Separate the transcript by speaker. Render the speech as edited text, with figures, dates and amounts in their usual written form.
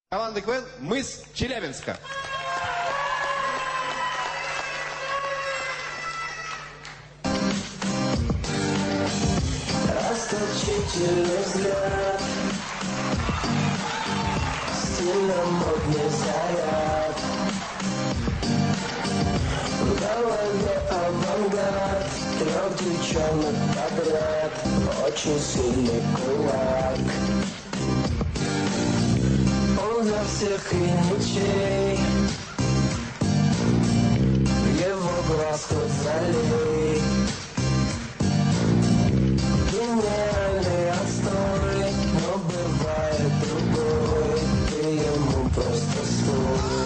Speaker 1: Команда КВН «Мы с Челябинска».
Speaker 2: Расточительный взгляд, стильно модный заряд, в голове авангард, 3 девчонок подряд, очень сильный кулак. Он за всех и ничей, его глаз хоть залей. Гениальный отстой, но бывает другой, ты ему просто свой.